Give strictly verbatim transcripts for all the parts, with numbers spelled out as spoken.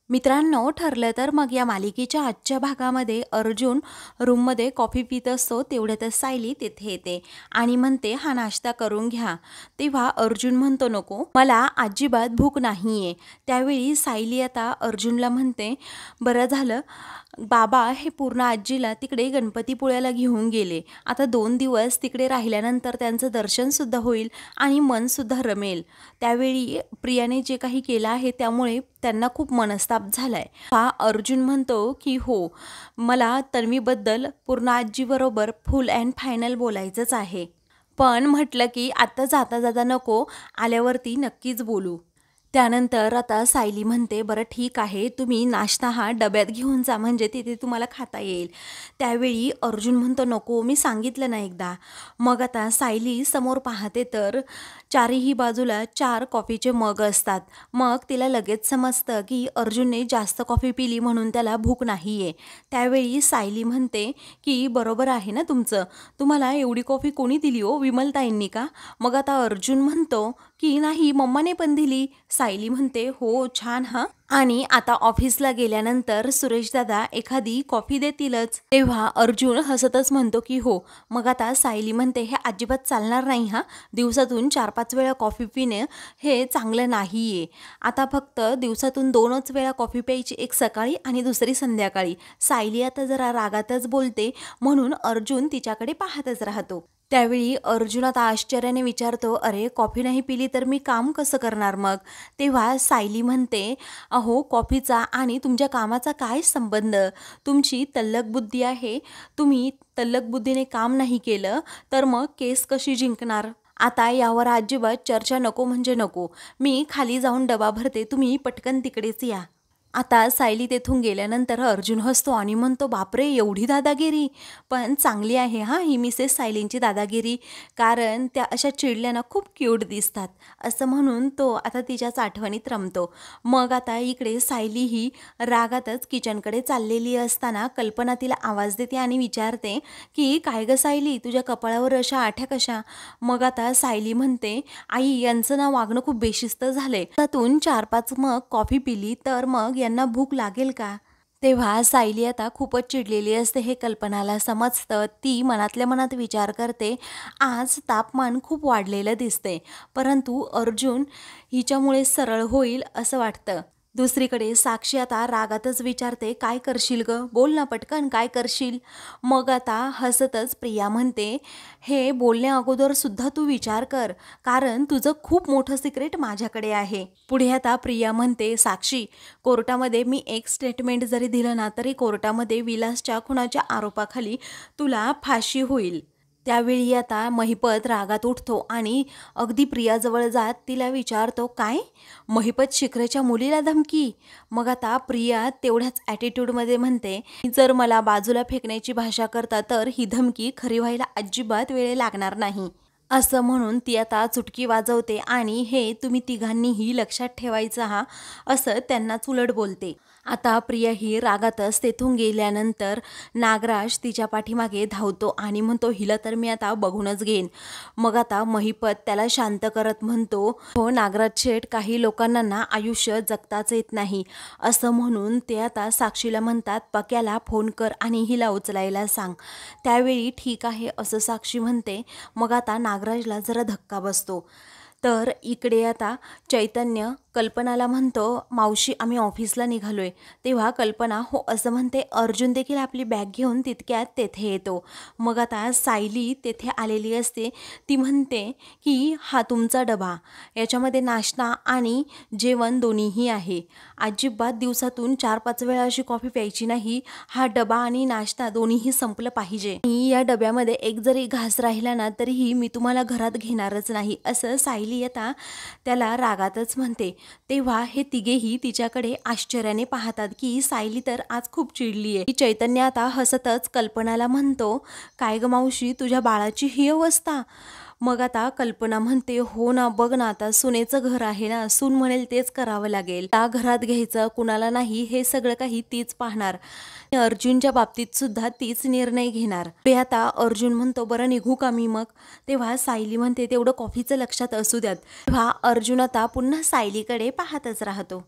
मित्रांनो, ठरलं तर मग या मालिकेच्या आजच्या भागामध्ये अर्जुन रूममध्ये कॉफी पित असतो, तेवढ्यातच सायली तिथे येते आणि म्हणते हा नाश्ता करून घ्या. तेव्हा अर्जुन म्हणतो नको, मला अजिबात भूक नाहीये. त्यावेळी सायली आता अर्जुनला म्हणते, बरं झालं बाबा हे पूर्ण आजीला तिकडे गणपतीपुळ्याला घेऊन गेले. आता दोन दिवस तिकडे राहिल्यानंतर त्यांचं दर्शनसुद्धा होईल आणि मनसुद्धा रमेल. त्यावेळी प्रियाने जे काही केलं आहे त्यामुळे त्यांना खूप मनस्ताप झालाय. हा अर्जुन म्हणतो की हो, मला तन्वीबद्दल पूर्ण आजीबरोबर फुल अँड फायनल बोलायचंच आहे, पण म्हटलं की आता जाता जाता नको, आल्यावरती नक्कीच बोलू. त्यानंतर आता सायली म्हणते, बरं ठीक आहे, तुम्ही नाश्ता हा डब्यात घेऊन जा, म्हणजे तिथे तुम्हाला खाता येईल. त्यावेळी अर्जुन म्हणतो नको, मी सांगितलं ना एकदा. मग आता सायली समोर पाहते तर चारही बाजूला चार कॉफीचे मग असतात. मग तिला लगेच समजतं की अर्जुनने जास्त कॉफी पिली म्हणून त्याला भूक नाही आहे. त्यावेळी सायली म्हणते की बरोबर आहे ना तुमचं, तुम्हाला एवढी कॉफी कोणी दिली हो, विमलताईंनी का? मग आता अर्जुन म्हणतो की नाही, मम्माने पण दिली. सायली म्हणते हो छान हां, आणि आता ऑफिसला गेल्यानंतर सुरेश दादा एखादी कॉफी देतीलच. तेव्हा अर्जुन हसतच म्हणतो की हो. मग आता सायली म्हणते हे अजिबात चालणार नाही हां, दिवसातून चार पाच वेळा कॉफी पिणे हे चांगलं नाही आहे. आता फक्त दिवसातून दोनच वेळा कॉफी प्यायची, एक सकाळी आणि दुसरी संध्याकाळी. सायली आता जरा रागातच बोलते म्हणून अर्जुन तिच्याकडे पाहतच राहतो. त्यावेळी अर्जुन आता आश्चर्याने विचारतो, अरे कॉफी नाही पिली तर मी काम कसं करणार मग? तेव्हा सायली म्हणते, अहो कॉफीचा आणि तुमच्या कामाचा काय संबंध? तुमची तल्लक बुद्धी आहे, तुम्ही तल्लक बुद्धीने काम नाही केलं तर मग केस कशी जिंकणार? आता यावर अजिबात चर्चा नको म्हणजे नको. मी खाली जाऊन डबा भरते, तुम्ही पटकन तिकडेच या. आता सायली तेथून गेल्यानंतर अर्जुन हसतो आणि म्हणतो, बापरे एवढी दादागिरी, पण चांगली आहे हां ही मिसेस सायलींची दादागिरी, कारण त्या अशा चिडल्यानं खूप क्यूट दिसतात, असं म्हणून तो आता तिच्याच आठवणीत रमतो. मग आता इकडे सायली ही रागातच किचनकडे चाललेली असताना कल्पना तिला आवाज देते आणि विचारते की काय गं सायली, तुझ्या कपाळावर अशा आठ्या कशा? मग आता सायली म्हणते, आई यांचं ना वागणं खूप बेशिस्त झालंय, त्यातून चार पाच मग कॉफी पिली तर मग यांना भूक लागेल का? तेव्हा सायली आता खूपच चिडलेली असते, हे कल्पनाला समजतं. ती मनातल्या मनात विचार करते, आज तापमान खूप वाढलेलं दिसते, परंतु अर्जुन हिच्यामुळे सरळ होईल असं वाटतं. दुसरीकडे साक्षी आता रागातच विचारते, काय करशील ग, बोल ना पटकन, काय करशील? मग आता हसतच प्रिया म्हणते, हे बोलण्या अगोदर सुद्धा तू विचार कर, कारण तुझं खूप मोठं सिक्रेट माझ्याकडे आहे. पुढे आता प्रिया म्हणते, साक्षी कोर्टामध्ये मी एक स्टेटमेंट जरी दिलं ना तरी कोर्टामध्ये विलासच्या खुनाच्या आरोपाखाली तुला फाशी होईल. त्यावेळी आता महिपत रागात उठतो आणि अगदी प्रियाजवळ जात तिला विचारतो, काय महिपत शिखरेच्या मुलीला धमकी? मग आता प्रिया तेवढ्याच ॲटिट्यूडमध्ये म्हणते, जर मला बाजूला फेकण्याची भाषा करता तर ही धमकी खरी व्हायला अजिबात वेळ लागणार नाही, असं म्हणून ती आता चुटकी वाजवते आणि हे तुम्ही तिघांनीही लक्षात ठेवायचं हा, असं त्यांनाच उलट बोलते. आता प्रिया ही रागातच तेथून गेल्यानंतर नागराज तिच्या पाठीमागे धावतो आणि म्हणतो, हिला तर मी आता बघूनच घेईन. मग आता महिपत त्याला शांत करत म्हणतो, हो नागराज शेठ, काही लोकांना ना आयुष्य जगताच येत नाही, असं म्हणून ते आता साक्षीला म्हणतात, पक्याला फोन कर आणि हिला उचलायला सांग. त्यावेळी ठीक आहे असं साक्षी म्हणते. मग आता नागराजला जरा धक्का बसतो. तर इकडे आता चैतन्य कल्पनाला म्हणतो, मावशी आम्ही ऑफिसला निघालोय. तेव्हा कल्पना हो असं म्हणते. अर्जुन देखील आपली बॅग घेऊन तितक्यात तेथे येतो. मग आता सायली तेथे आलेली असते. ती म्हणते की हा तुमचा डबा, याच्यामध्ये नाश्ता आणि जेवण दोन्हीही आहे. अजिबात दिवसातून चार पाच वेळा अशी कॉफी प्यायची नाही, हा डबा आणि नाश्ता दोन्हीही संपलं पाहिजे. या डब्यामध्ये एक जरी घास राहिला ना तरीही मी तुम्हाला घरात घेणारच नाही, असं सायली आता त्याला रागातच म्हणते. तेव्हा हे तिघेही तिच्याकडे आश्चर्याने पाहतात की सायली तर आज खूप चिडली आहे. चैतन्य आता हसतच कल्पनाला म्हणतो, काय ग मावशी, तुझ्या बाळाची ही अवस्था? मग आता कल्पना म्हणते, हो ना, बघ ना, आता सुनेचं घर आहे ना, सून म्हणेल तेच करावं लागेल, त्या घरात घ्यायचं कुणाला नाही हे सगळं काही तीच पाहणार. अर्जुनच्या बाबतीत सुद्धा तीच निर्णय घेणार. ते आता अर्जुन म्हणतो, बरं निघू का मी मग? तेव्हा सायली म्हणते, तेवढं कॉफीचं लक्षात असू द्यात. तेव्हा अर्जुन आता पुन्हा सायलीकडे पाहतच राहतो.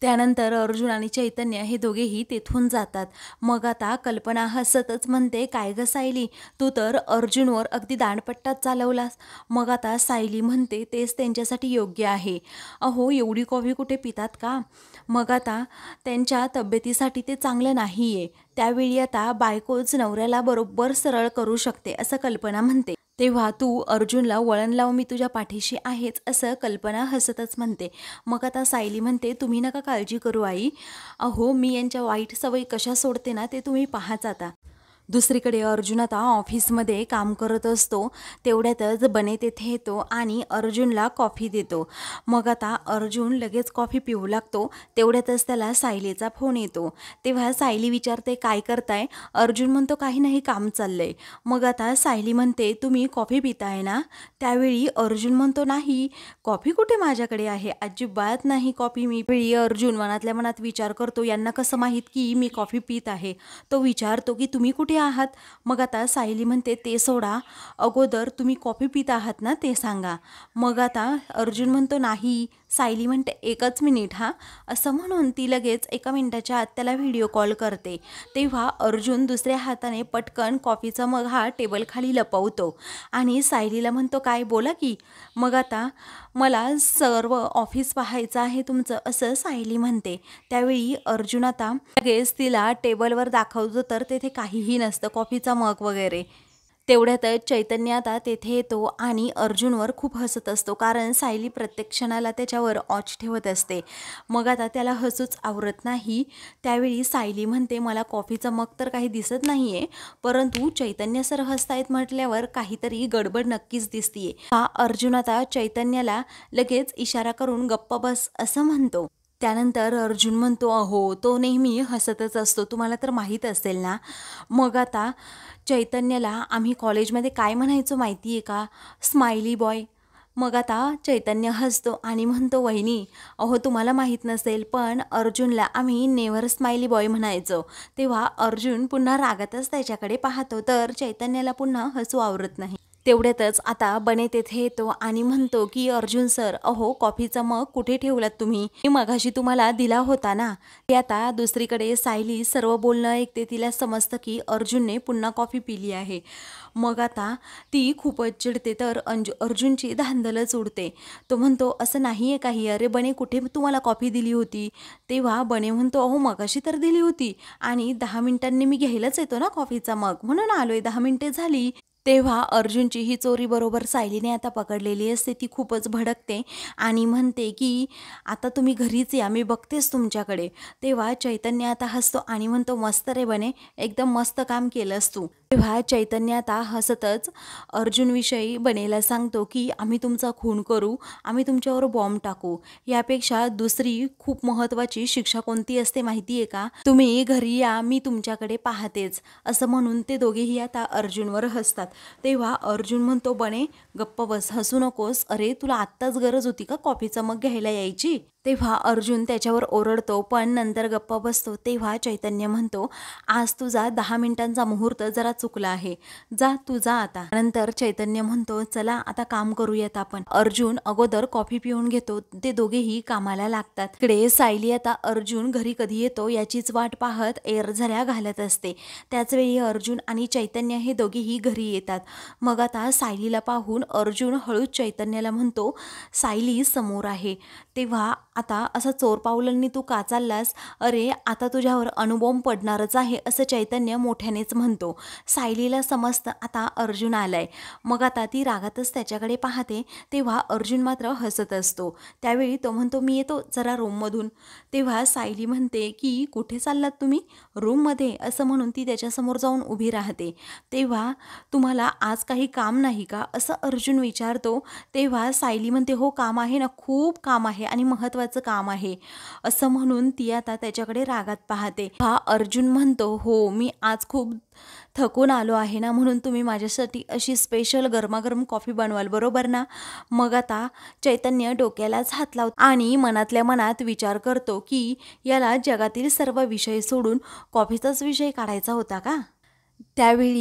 त्यानंतर अर्जुन आणि चैतन्य हे दोघेही तेथून जातात. मग आता कल्पना हसतच म्हणते, काय ग सायली, तू तर अर्जुनवर अगदी दांडपट्टाच चालवलास. मग आता सायली म्हणते, तेच त्यांच्यासाठी योग्य आहे. अहो एवढी कॉफी कुठे पितात का? मग आता त्यांच्या तब्येतीसाठी ते चांगलं नाही आहे. त्यावेळी आता बायकोच नवऱ्याला बरोबर सरळ करू शकते असं कल्पना म्हणते. तेव्हा तू अर्जुनला वळण लाव, मी तुझ्या पाठीशी आहेच असं कल्पना हसतच म्हणते. मग आता सायली म्हणते, तुम्ही नका काळजी करू आई. अहो मी यांच्या वाईट सवयी कशा सोडते ना ते तुम्ही पाहाच आता. दुसरीकडे अर्जुन आता ऑफिसमध्ये काम करत असतो. तेवढ्यातच बने तेथे येतो आणि अर्जुनला कॉफी देतो. मग आता अर्जुन लगेच कॉफी पिऊ लागतो. तेवढ्यातच त्याला सायलीचा फोन येतो. तेव्हा सायली विचारते, काय करताय? अर्जुन म्हणतो, काही नाही, काम चाललंय. मग आता सायली म्हणते, तुम्ही कॉफी पिताय ना? त्यावेळी अर्जुन म्हणतो, नाही, कॉफी कुठे माझ्याकडे आहे, अजिबात नाही कॉफी मी. वेळी अर्जुन मनातल्या मनात विचार करतो, यांना कसं माहीत की मी कॉफी पित आहे. तो विचारतो की तुम्ही कुठे आहात? मग आता सायली म्हणते, ते सोडा, अगोदर तुम्ही कॉफी पित आहात ना ते सांगा. मग आता अर्जुन म्हणतो, नाही. सायली म्हणते, एकच मिनिट हा, असं म्हणून ती लगेच एका मिनिटाच्या आत त्याला व्हिडिओ कॉल करते. तेव्हा अर्जुन दुसऱ्या हाताने पटकन कॉफीचा मग हा टेबल खाली लपवतो आणि सायलीला म्हणतो, काय बोला की. मग आता मला सर्व ऑफिस पाहायचं आहे तुमचं असं सायली म्हणते. त्यावेळी अर्जुन आता लगेच तिला टेबलवर दाखवतो तर तेथे काहीही नसतं, कॉफीचा मग वगैरे. तेवढ्यातच चैतन्य आता तेथे येतो आणि अर्जुनवर खूप हसत असतो, कारण सायली प्रत्येक क्षणाला त्याच्यावर ऑच ठेवत असते. मग आता त्याला हसूच आवरत नाही. त्यावेळी सायली म्हणते, मला कॉफीचा मग तर काही दिसत नाही आहे, परंतु चैतन्य सर हसतायत म्हटल्यावर काहीतरी गडबड नक्कीच दिसतीये. हा अर्जुन आता चैतन्याला लगेच इशारा करून गप्प बस असं म्हणतो. त्यानंतर अर्जुन म्हणतो, अहो तो नेहमी हसतच असतो, तुम्हाला तर माहीत असेल ना. मग आता चैतन्याला आम्ही कॉलेजमध्ये काय म्हणायचो माहिती आहे का? Smiley boy. मग आता चैतन्य हसतो आणि म्हणतो, वहिनी, अहो तुम्हाला माहीत नसेल पण अर्जुनला आम्ही नेव्हर स्माइली बॉय म्हणायचो. तेव्हा अर्जुन पुन्हा रागातच त्याच्याकडे पाहतो, तर चैतन्याला पुन्हा हसू आवरत नाही. तेवढ्यातच आता बने तेथे येतो आणि म्हणतो की, अर्जुन सर, अहो कॉफीचा मग कुठे ठेवलात तुम्ही? मी मगाशी तुम्हाला दिला होता ना. ते आता दुसरीकडे सायली सर्व बोलणं ऐकते. तिला समजतं की अर्जुनने पुन्हा कॉफी पिली आहे. मग आता ती खूपच चिडते, तर अंजू अर्जुनची धांदलच उडते. तो म्हणतो, असं नाही आहे काही, अरे बने, कुठे तुम्हाला कॉफी दिली होती? तेव्हा बने म्हणतो, अहो मगाशी तर दिली होती आणि दहा मिनिटांनी मी घ्यायलाच येतो ना कॉफीचा मग, म्हणून आलोय, दहा मिनिटे झाली. तेव्हा अर्जुनची ही चोरी बरोबर सायलीने आता पकडलेली असते. ती खूपच भडकते आणि म्हणते की, आता तुम्ही घरीच या, मी बघतेच तुमच्याकडे. तेव्हा चैतन्य आता हसतो आणि म्हणतो, मस्त रे बने, एकदम मस्त काम केलंस तू. तेव्हा चैतन्य आता हसतच अर्जुनविषयी बनेला सांगतो की, आम्ही तुमचा खून करू, आम्ही तुमच्यावर बॉम्ब टाकू, यापेक्षा दुसरी खूप महत्त्वाची शिक्षा कोणती असते माहिती आहे का? तुम्ही घरी या, मी तुमच्याकडे पाहतेच, असं म्हणून ते दोघेही आता अर्जुनवर हसतात. तेव्हा अर्जुन म्हणतो, बने गप्प बस, हसू नकोस, अरे तुला आत्ताच गरज होती का कॉफीचा मग घ्यायला यायची? तेव्हा अर्जुन त्याच्यावर ओरडतो, पण नंतर गप्प बसतो. तेव्हा चैतन्य म्हणतो, आज तुझा दहा मिनिटांचा मुहूर्त जरा चुकला आहे, जा तू जा आता. नंतर चैतन्य म्हणतो, चला आता काम करूयात आपण. अर्जुन अगोदर कॉफी पिऊन घेतो. ते दोघेही कामाला लागतात. इकडे सायली आता अर्जुन घरी कधी येतो याचीच वाट पाहत एरझऱ्या घालत असते. त्याचवेळी अर्जुन आणि चैतन्य हे दोघेही घरी येतात. मग आता सायलीला पाहून अर्जुन हळूच चैतन्याला म्हणतो, सायली समोर आहे. तेव्हा आता असं चोर पावलांनी तू का चाललास? अरे आता तुझ्यावर अणुबॉम्ब पडणारच आहे, असं चैतन्य मोठ्यानेच म्हणतो. सायलीला समजतं आता अर्जुन आलाय. मग आता ती रागातच त्याच्याकडे पाहते. तेव्हा अर्जुन मात्र हसत असतो. त्यावेळी तो म्हणतो, मी येतो जरा रूममधून. तेव्हा सायली म्हणते की, कुठे चाललात तुम्ही? रूममध्ये, असं म्हणून ती त्याच्यासमोर जाऊन उभी राहते. तेव्हा तुम्हाला आज काही काम नाही का, असं अर्जुन विचारतो. तेव्हा सायली म्हणते, हो काम आहे ना, खूप काम आहे आणि महत्त्वाचं काम आहे, असं म्हणून ती आता त्याच्याकडे रागात पाहते. हा अर्जुन म्हणतो, हो मी आज खूप थकून आलो आहे ना, म्हणून तुम्ही माझ्यासाठी अशी स्पेशल गरमागरम कॉफी बनवाल, बरोबर ना? मग आता चैतन्य डोक्यालाच हात लावतो आणि मनातल्या मनात विचार करतो की, याला जगातील सर्व विषय सोडून कॉफीचाच विषय काढायचा होता का? त्यावेळी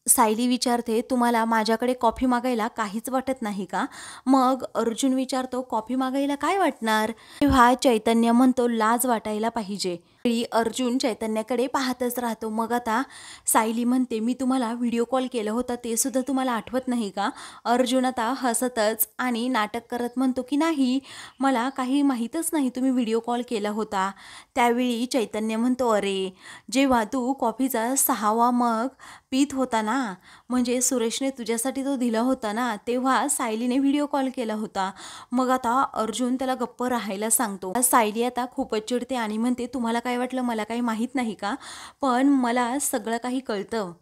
सायली विचारते, तुम्हाला माझ्याकडे कॉफी मागायला काहीच वाटत नाही का? मग अर्जुन विचारतो, कॉफी मागायला काय वाटणार? तेव्हा चैतन्य म्हणतो, लाज वाटायला पाहिजे. वेळी अर्जुन चैतन्याकडे पाहतच राहतो. मग आता सायली म्हणते, मी तुम्हाला व्हिडिओ कॉल केला होता ते सुद्धा तुम्हाला आठवत नाही का? अर्जुन आता हसतच आणि नाटक करत म्हणतो की नाही, मला काही माहीतच नाही तुम्ही व्हिडिओ कॉल केला होता. त्यावेळी चैतन्य म्हणतो, अरे जेव्हा तू कॉफीचा सहावा मग पीत होता ना, म्हणजे सुरेशने तुझ्यासाठी तो दिला होता ना, तेव्हा सायलीने व्हिडिओ कॉल केला होता. मग आता अर्जुन त्याला गप्प राहायला सांगतो. सायली आता खूपच चिडते आणि म्हणते, तुम्हाला काय वाटलं मला काही माहीत नाही का? पण मला सगळं काही कळतं.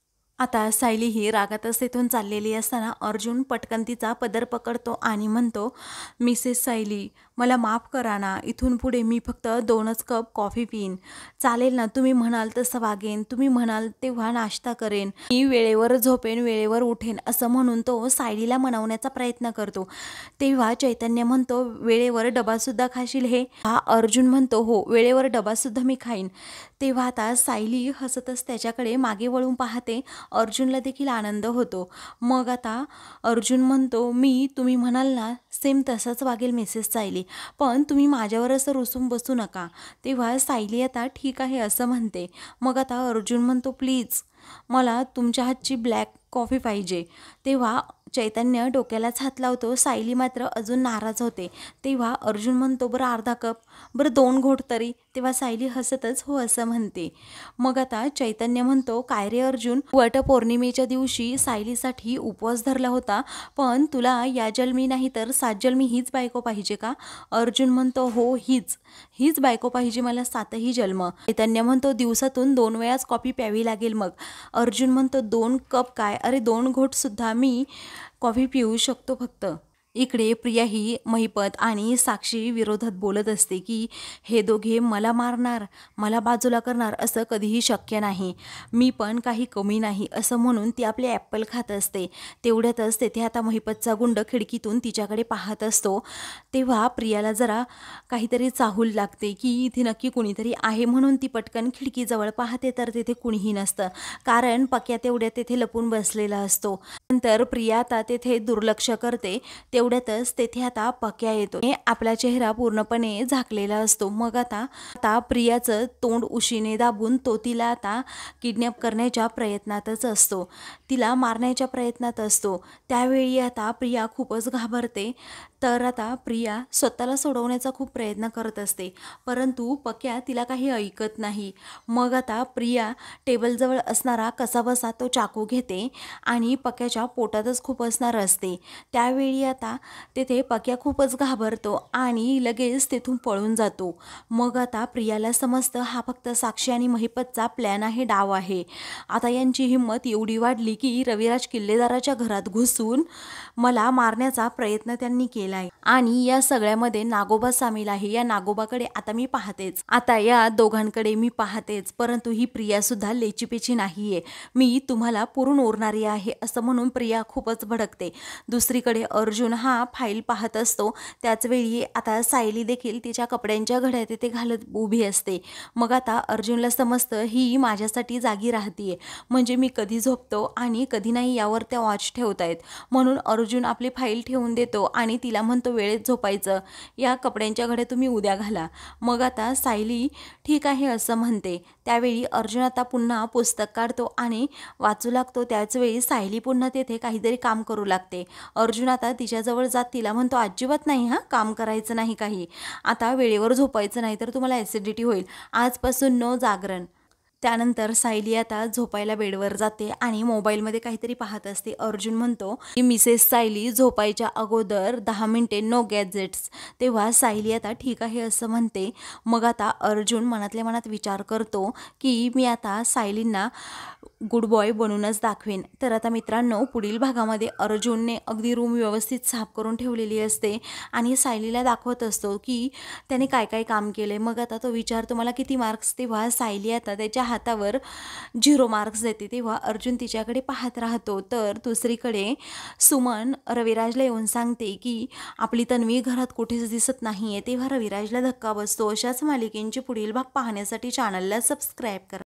आता सायली ही रागातच तिथून चाललेली असताना अर्जुन पटकन तिचा पदर पकडतो आणि म्हणतो, मिसेस सायली मला माफ करा ना, इथून पुढे मी फक्त दोनच कप कॉफी पिईन. चालेल ना, तुम्ही म्हणाल तसं वागेन, तुम्ही म्हणाल तेव्हा नाश्ता करेन, मी वेळेवर झोपेन, वेळेवर उठेन, असं म्हणून तो सायलीला मनवण्याचा प्रयत्न करतो. तेव्हा चैतन्य म्हणतो, वेळेवर डबासुद्धा खाशील हे? हा अर्जुन म्हणतो, हो वेळेवर डबासुद्धा मी खाईन. तेव्हा आता सायली हसतच त्याच्याकडे मागे वळून पाहते. अर्जुनला देखील आनंद होतो. मग आता अर्जुन म्हणतो, मी तुम्ही म्हणाल ना सेम तसंच वागेल मिसेस सायली, पण तुम्ही माझ्यावर असं रुसून बसू नका. तेव्हा सायली आता ठीक आहे असं म्हणते. मग आता अर्जुन म्हणतो, प्लीज मला तुमच्या हातची ब्लॅक कॉफी पाहिजे. तेव्हा चैतन्य डोक्यालाच हात लावतो. सायली मात्र अजून नाराज होते. तेव्हा अर्जुन म्हणतो, बरं अर्धा कप, बरं दोन घोट तरी. तेव्हा सायली हसतच हो असं म्हणते. मग आता चैतन्य म्हणतो, काय रे अर्जुन, वटपौर्णिमेच्या दिवशी सायलीसाठी उपवास धरला होता, पण तुला या जन्मी नाही तर सात जन्मी हीच बायको पाहिजे का? अर्जुन म्हणतो, हो हीच हीच बायको पाहिजे मला सातही जन्म. चैतन्य म्हणतो, दिवसातून दोन वेळाच कॉफी प्यावी लागेल मग. अर्जुन म्हणतो, दोन कप काय, अरे दोन घोटसुद्धा मी कॉफी पिऊ शकतो फक्त. इकडे प्रिया ही महिपत आणि साक्षी विरोधात बोलत असते की हे दोघे मला मारणार, मला बाजूला करणार, असं कधीही शक्य नाही, मी पण काही कमी नाही, असं म्हणून ती आपले ॲपल खात असते. तेवढ्यातच तेथे आता महिपतचा गुंड खिडकीतून तिच्याकडे पाहत असतो. तेव्हा प्रियाला जरा काहीतरी चाहूल लागते की इथे नक्की कुणीतरी आहे, म्हणून ती पटकन खिडकीजवळ पाहते तर तेथे कुणीही नसतं, कारण पक्या तेवढ्या तेथे लपून बसलेला असतो. नंतर प्रिया आता तेथे दुर्लक्ष करते. तेवढ्यातच तेथे आता पक्या येतो. आपला चेहरा पूर्णपणे झाकलेला असतो. मग आता आता प्रियाचं तोंड उशीने दाबून तो तिला आता किडनॅप करण्याच्या प्रयत्नातच असतो, तिला मारण्याच्या प्रयत्नात असतो. त्यावेळी आता प्रिया खूपच घाबरते. तर आता प्रिया स्वतःला सोडवण्याचा खूप प्रयत्न करत असते, परंतु पक्या तिला काही ऐकत नाही. मग आता प्रिया टेबलजवळ असणारा कसाबसा तो चाकू घेते आणि पक्याच्या पोटातच खूप असणार असते. त्यावेळी आता तेथे पक्या खूपच घाबरतो आणि लगेच तेथून पळून जातो. मग आता प्रियाला समजतं हा फक्त साक्षी आणि महिपतचा प्लॅन आहे, डाव आहे. आता यांची हिंमत एवढी वाढली की रविराज किल्लेदाराच्या घरात घुसून मला मारण्याचा प्रयत्न त्यांनी केला आहे आणि या सगळ्यामध्ये नागोबा सामील आहे. या नागोबाकडे आता मी पाहतेच, आता या दोघांकडे मी पाहतेच, परंतु ही प्रिया सुद्धा लेचीपेची नाहीये, मी तुम्हाला पुरून उरणारी आहे, असं म्हणून प्रिया खूपच भडकते. दुसरीकडे अर्जुन हा फाईल पाहत असतो. त्याचवेळी आता सायली देखील तिच्या कपड्यांच्या घड्या तिथे घालत उभी असते. मग आता अर्जुनला समजतं ही माझ्यासाठी जागी राहतीये, म्हणजे मी कधी झोपतो आणि कधी नाही यावर त्या वॉच ठेवतायत, म्हणून अर्जुन आपली फाईल ठेवून देतो आणि तिला म्हणतो वेळेत झोपायचं, या कपड्यांच्या घड्या तुम्ही उद्या घाला. मग आता सायली ठीक आहे असं म्हणते. त्यावेळी अर्जुन आता पुन्हा पुस्तक काढतो आणि वाचू लागतो. त्याचवेळी सायली पुन्हा तेथे काहीतरी काम करू लागते. अर्जुन आता तिच्याजवळ जात तिला म्हणतो, अजिबात नाही हां, काम करायचं नाही काही, आता वेळेवर झोपायचं नाही तर तुम्हाला ॲसिडिटी होईल, आजपासून नो जागरण. त्यानंतर सायली आता झोपायला बेडवर जाते आणि मोबाईलमध्ये काहीतरी पाहत असते. अर्जुन म्हणतो की मिसेस सायली झोपायच्या अगोदर दहा मिनिटे नो गॅजेट्स. तेव्हा सायली आता ठीक आहे असं म्हणते. मग आता अर्जुन मनातल्या मनात विचार करतो की मी आता सायलींना गुड बॉय बनूनच दाखवेन. तर आता मित्रांनो, पुढील भागामध्ये अर्जुनने अगदी रूम व्यवस्थित साफ करून ठेवलेली असते आणि सायलीला दाखवत असतो की त्याने काय काय काम केले. मग आता तो विचारतो मला किती मार्क्स. तेव्हा सायली आता त्याच्या हातावर झिरो मार्क्स देते. तेव्हा अर्जुन तिच्याकडे पाहत राहतो. तर दुसरीकडे सुमन रविराजला येऊन सांगते की आपली तन्वी घरात कुठेच दिसत नाहीये. तेव्हा रविराजला धक्का बसतो. अशाच मालिकेंचे पुढील भाग पाहण्यासाठी चॅनलला सबस्क्राईब करा.